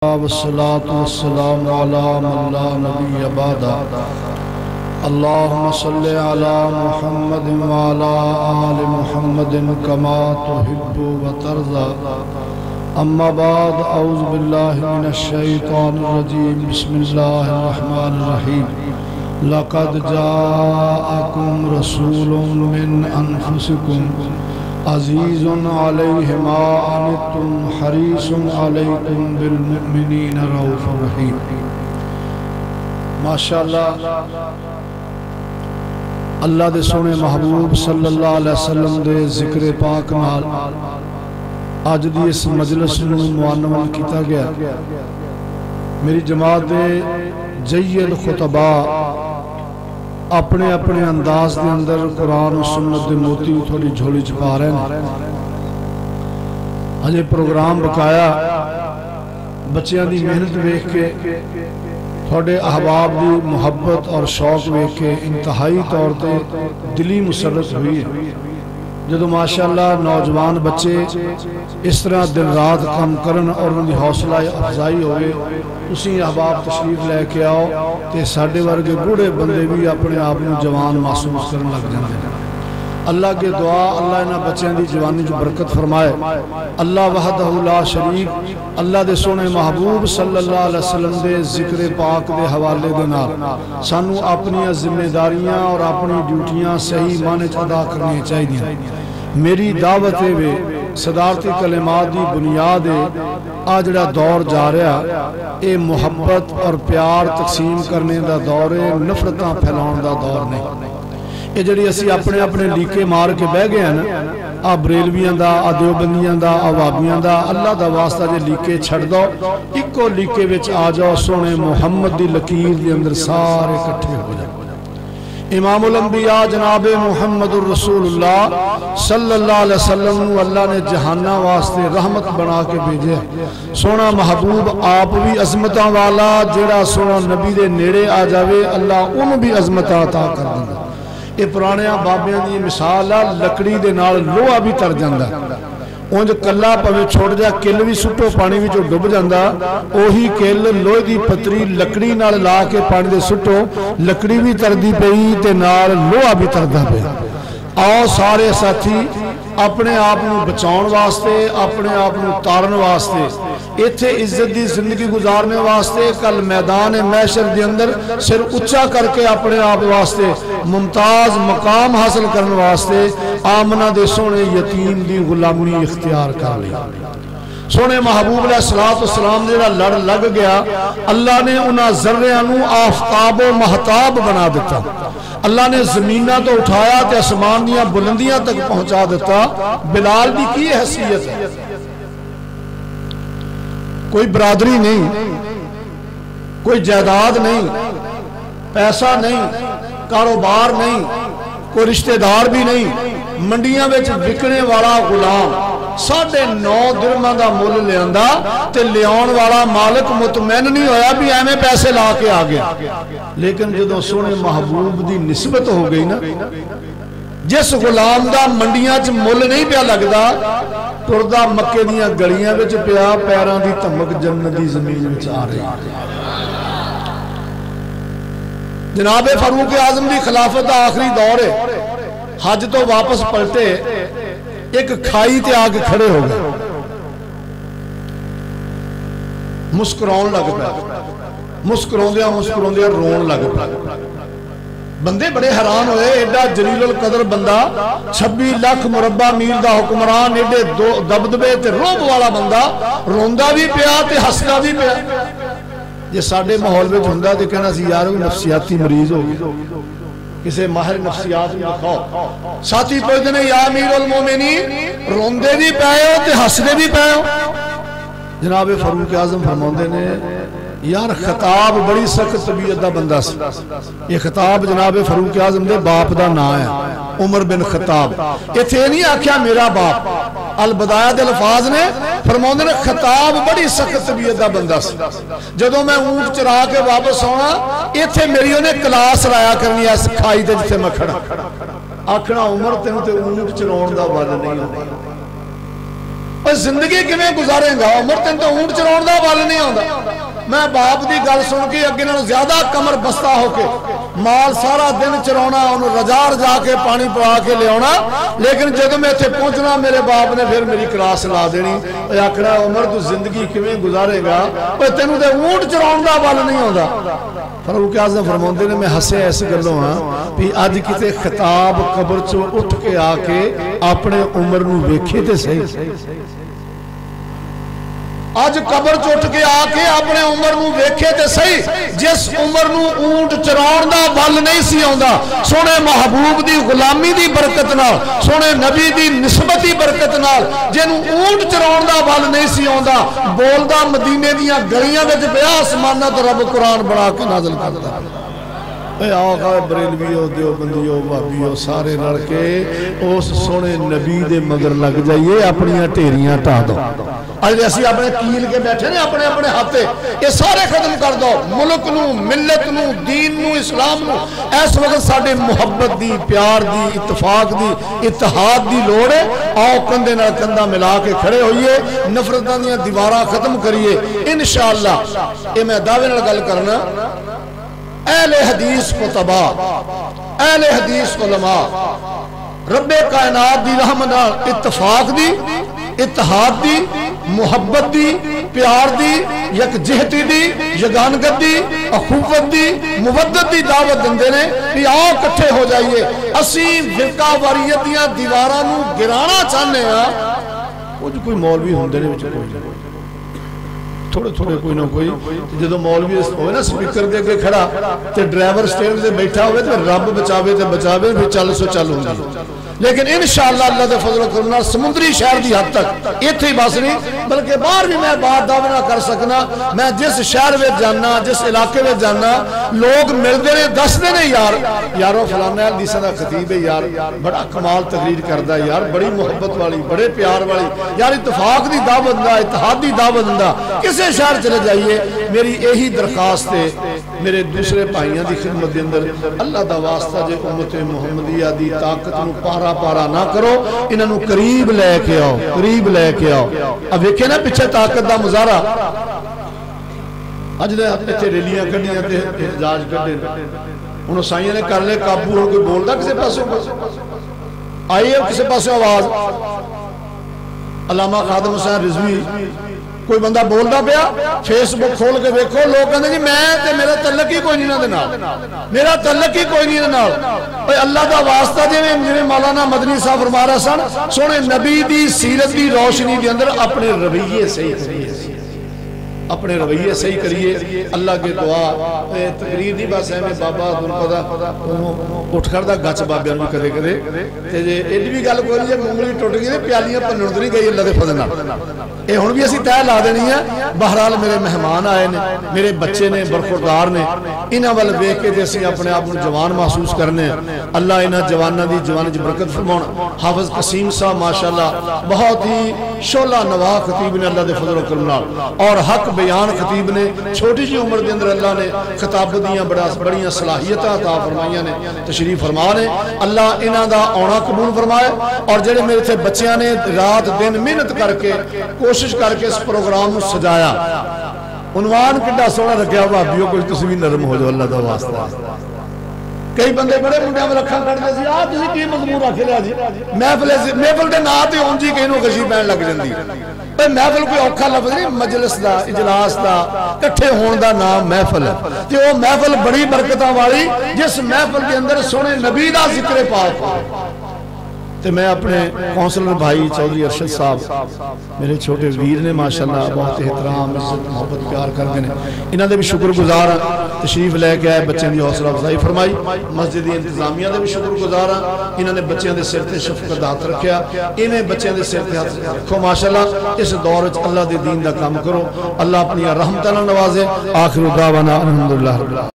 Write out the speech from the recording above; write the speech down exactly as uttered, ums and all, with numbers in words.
والصلاة والسلام على من لا نبي بعده اللهم صل على محمد وعلى آل محمد كما تحب وترضى أما بعد أعوذ بالله من الشيطان الرجيم بسم الله الرحمن الرحيم لقد جاءكم رسول من أنفسكم عزيز عليه ما عنتم حريص عليكم بالمؤمنين رؤوف رحيم ماشاءاللہ اللہ دے سونے محبوب صلی اللہ علیہ وسلم دے ذکر پاک نال آج دی اس مجلس نو معنون کیتا گیا میری جماعت دے جید خطبہ اپنے اپنے انداز دے اندر قرآن و سنت دے موتی تھوڑی جھولی چھپا رہے ہیں ہجے پروگرام بکایا بچیاں دی محنت دیکھ کے تھوڑے احباب دی محبت اور شوق دیکھ کے انتہائی طور تے دلی مسرت ہوئی ہے جدو ماشاءاللہ نوجوان بچے اس طرح دن رات کام کرن اور ان کی حوصلہ افزائی ہوئے اسی احباب تشریف لے کے آؤ تے ساڑھے ورگے بوڑے بندے بھی اپنے آپ میں جوان محسوس کرنے لگ جاندے ہیں اللہ کے دعا اللہ انہاں بچیاں دی جوانی جو برکت فرمائے اللہ وحدہ لا شریک اللہ دے سونے محبوب صلی اللہ علیہ وسلم دے ذکر پاک دے حوالے دے نال سانو اپنی ذمہ داریاں اور اپنی ڈیوٹیاں صحیح معنی ادا کرنی چاہیے میری دعوت وے صدارتی کلمات دی بنیاد آجڑا دور جا رہا اے محبت اور پیار تقسیم کرنے دا دور ہے نفرتاں پھیلاؤن دا دور نہیں یہ جڑی اسی اپنے اپنے لیکے مار کے بہ گئے ہیں آ بریلویاں دا آ دیوبندیاں دا آ وابیاں دا اللہ دا واسطہ جے لیکے چھڑ دو ایکو لیکے وچ آ جاؤ سونے محمد دی لکیر دی اندر سارے کٹھے ہو جائے امام الانبیاء جناب محمد الرسول اللہ صلی اللہ علیہ وسلم اللہ نے جہانہ واسطے رحمت بنا کے بھیجے سونا محبوب آپ بھی عظمتاں والا جیڑا سونا نبی دے نیڑے آ جاوے اللہ ان بھی عظمتاں عطا کر دیں یہ پرانے بابیاں دی مثال ہے لکڑی دے نال لوہا بھی تر جاندہ اونج کلا پوے چھوڑ جا کل بھی سٹو پانی بھی جو ڈب جاندہ اوہی کل لوہے دی پتری لکڑی نال لا کے پانی دے سٹو لکڑی بھی تر دی پئی تے نال لوہا بھی تر دا پئی آؤ سارے ساتھی اپنے آپ نو بچاؤن واسطے اپنے آپ نو تارن واسطے ایتھے عزت دی زندگی گزارنے واسطے کل میدان محشر دی اندر سر اچھا کر کے اپنے آپ واسطے ممتاز مقام حاصل کرنے واسطے آمنہ دے سونے یتیم دی غلامی اختیار کر لی سونے محبوب علیہ السلام جیڑا لڑ لگ گیا اللہ نے انہاں ذریانو آفتاب و محتاب بنا دیتا اللہ نے زمینہ تو اٹھایا تے اسمان دیاں بلندیاں تک پہنچا دیتا بلال بھی کی حیثیت ہے کوئی برادری نہیں کوئی جائیداد نہیں پیسہ نہیں کاروبار نہیں کوئی رشتہ دار بھی نہیں منڈیاں وچ بکنے والا غلام ساڑھے نو درمہ دا مول لے آندہ تے لیون والا مالک مطمئن نہیں ہویا بھی ایمیں پیسے لا کے آگیا لیکن جدو سونے محبوب دی نسبت ہو گئی نا جس غلام دا منڈیاں چ مول نہیں پیا لگدا ٹردہ مکے دیاں گڑیاں وچ پیا پیران دی تمک جنت دی زمین وچ آ رہی جناب فاروق اعظم دی خلافت دا آخری دور ہے حج تو واپس پلٹے ایک کھائی تے آگے کھڑے ہو گئے مسکرون لگ پہ مسکرون دیا مسکرون دیا رون لگ پہ بندے بڑے حیران ہوئے ایڈا جلیل القدر بندہ چھبی لاکھ مربع میل دا حکمران ایڈے دبدبے تے روب والا بندہ روندہ بھی پیا تے ہسنا بھی پیا یہ ساڑھے محول میں جھندہ تے کہنا سی یارو نفسیاتی مریض ہوگی کسے ماہر نفسیات میں دکھاؤ ساتھی پوچھتے ہیں یا امیر المومنین روندے بھی پائے ہو تے ہسنے بھی پائے ہو جناب فاروق اعظم فرماندے نے یار خطاب بڑی سخت طبیعت دا بندہ سی یہ خطاب جناب فاروق اعظم دے باپ دا نا ہے عمر بن خطاب یہ تھے نہیں آکھیا میرا باپ البدایہ دے الفاظ نے فرماندے نے خطاب بڑی سخت طبیعت دا بندہ سی جدو میں اونٹ چرا کے واپس ہونا یہ تھے میری انہیں کلاس رایا کرنی ہے سکھائی تے جتے میں کھڑا آکھنا عمر تینوں تے اونٹ چرون دا وال نہیں ہوتا اور زندگی کیویں گزارے گا عمر تین تو اونٹ چلاؤن دا بل نہیں آندا میں باپ دی گل سن کے اگے نال زیادہ کمر بستہ ہو کے مال سارا دن چراؤنا انہوں رجار جا کے پانی پڑا کے لے آنا لیکن جب میں اتنے پہنچنا میرے باپ نے پھر میری کلاس لا دینی آکھنا عمر تو زندگی کیویں گزارے گا تینوں تے اونٹ چراؤن دا بل نہیں آندا فاروق اعظم فرماندے نے میں ہسے ایسے گلوں ہاں بھی اج کتے خطاب قبر چوں اٹھ کے آ کے اپنے عمر نو ویکھے تے صحیح آج قبر چوٹ کے آکے اپنے عمر نو ویکھے تے صحیح جس عمر نو اونٹ چراؤن دا بل نہیں سی آندا سونے محبوب دی غلامی دی برکت نال سونے نبی دی نسبتی برکت نال جنوں اونٹ چراؤن دا بل نہیں سی آندا بولدا مدینے دیاں گلیاں وچ پیا آسماناں تے رب قرآن بنا کے نازل کردا اے آقا بریلویو دیوبندیو وہابیو سارے رل کے اس سونے نبی دے مگر لگ جائیے اپنیاں ٹیریاں ٹا دو آج اسی اپنے کیل کے بیٹھے نے اپنے اپنے ہاتھے یہ سارے ختم کر دو ملک نو ملت نو دین نو اسلام نو ایس وقت ساڑھے محبت دی پیار دی اتفاق دی اتحاد دی لوڑ ہے آؤ کندے نہ کندہ ملا کے کھڑے ہوئیے نفرتاں دیاں دیواراں ختم کریے انشاءاللہ یہ میں دعوے نہ گل کرنا اہل حدیث قطبہ اہل حدیث علماء رب کائنات دی رحمت اتفاق دی اتحاد دی محبت دی پیار دی یک جہتی دی یگانگت دی اخوت دی مودت دی دعوت دندے نے کہ آؤ کٹھے ہو جائیے اسی فرقہ واریتیاں دیوارانوں گرانا چاہنے ہیں وہ جو کوئی مولوی ہوندے نے وچ کوئی تھوڑے تھوڑے کوئی نہ کوئی جدو مولوی ہوئے نا سپیکر دے کے کھڑا تے ڈرائیور سٹیئرنگ دے بیٹھا ہوئے تے رب بچاوے تے بچاوے پھر چل سو چل ہوں گی لیکن انشاءاللہ اللہ دے فضل و کرم سمندری شہر دی حد تک ایتھے ہی بس نہیں بلکہ باہر بھی میں بات دعوے نہ کر سکنا میں جس شہر میں جاننا جس علاقے میں جاننا لوگ ملتے نے دستے نے یار یارو فلانا حدیث دا خطیب ہے یار بڑا کمال تقریر کردا ہے یار بڑی محبت والی بڑے پیار والی یار اتفاق دی دعوت دا اتحاد دی دعوت دا کسے شہر چلے جائیے میری یہی درخواست ہے میرے دوسرے بھائیاں دی خدمت دے اندر اللہ دا واسطہ جے امت محمدیہ دی طاقت نو پارا پارا نہ کرو انہاں نو قریب لے کے آؤ قریب لے کے آؤ اب ویکھے نا پیچھے طاقت دا مظاہرہ اج دے اتنے ریلیاں کڈیاں تے احتجاج کڈے انہوں سائیاں نے کر لے قابو ہو کوئی بولدا کسے پاسوں آئیے کسے پاسوں آواز علامہ خادم حسین رضوی کوئی بندہ بول دا پیا فیس بک کھول کے دیکھو لوگ کہتے ہیں میں تے میرا تعلق ہی کوئی نہیں نہ دینا میرا تعلق ہی کوئی نہیں دینا اللہ دا واسطہ جی میں مولانا مدنی صاحب فرما رہا سن سونے نبی دی سیرت دی روشنی دے اندر اپنے رویے صحیح کریے اپنے رویے صحیح کریے اللہ کے دعا تقریر نہیں بس ہے میں بابا دن پتا اٹھ کر دا گچ بابیاں بھی کرے کرے تے جے ایڈی بھی گل کوئی نہیں مونگلی ٹوٹ گئی پیالیاں پنن نہیں گئی اللہ دے فضل نال اے ہن بھی اسی طے لا دینی ہے بہرحال میرے مہمان آئے نے میرے بچے نے برخوردار نے انہاں ول ویکھ کے تے اسی اپنے آپ کو جوان محسوس کرنے اللہ انہاں جواناں دی جوان وچ برکت فرماون حافظ قسیم صاحب ماشاءاللہ بہت ہی شعلہ نوا خطیب نے اللہ دے فضل و کرم نال اور حق بیان خطیب نے چھوٹی جی عمر دے اندر اللہ نے خطاب دیاں بڑیاں صلاحیتاں عطا فرمائیاں نے تشریف فرما نے اللہ انہاں دا آنا قبول فرمائے اور جڑے میرے تھے بچیاں نے رات دن محنت کر کے کوشش کر کے اس پروگرام سجایا عنوان کڈا سونا رکھیا بھابیو کچھ تسی بھی نرم ہو جاؤ اللہ دا واسطہ کئی بندے بڑے منڈیاں میں رکھا کرتے سی آ تسی کی مضمون رکھ لیا جی محفل محفل دے نا تے اونجی کہیں نو غشی پین لگ جاندی اے محفل کوئی اوکھا لفظ نہیں مجلس دا اجلاس دا کٹھے ہون دا نام محفل ہے تے او محفل بڑی برکتاں والی جس محفل کے اندر سونے نبی دا ذکر پاک تے میں اپنے کونسلر بھائی چودھری ارشد صاحب میرے چھوٹے ویر نے ماشاءاللہ بہت احترام عزت محبت پیار کر گئے انہاں دے بھی شکر گزار تشریف لے کے آئے بچے دی حوصلہ افزائی فرمائی مسجد انتظامیہ دے بھی شکر گزار انہاں نے بچیاں دے سر تے شفقت ہاتھ رکھیا انہیں بچیاں دے سر تے ہاتھ رکھو ماشاءاللہ اس دور وچ اللہ دے دین دا کام کرو اللہ اپنی رحمت نال نوازے آخر دعوانا الحمدللہ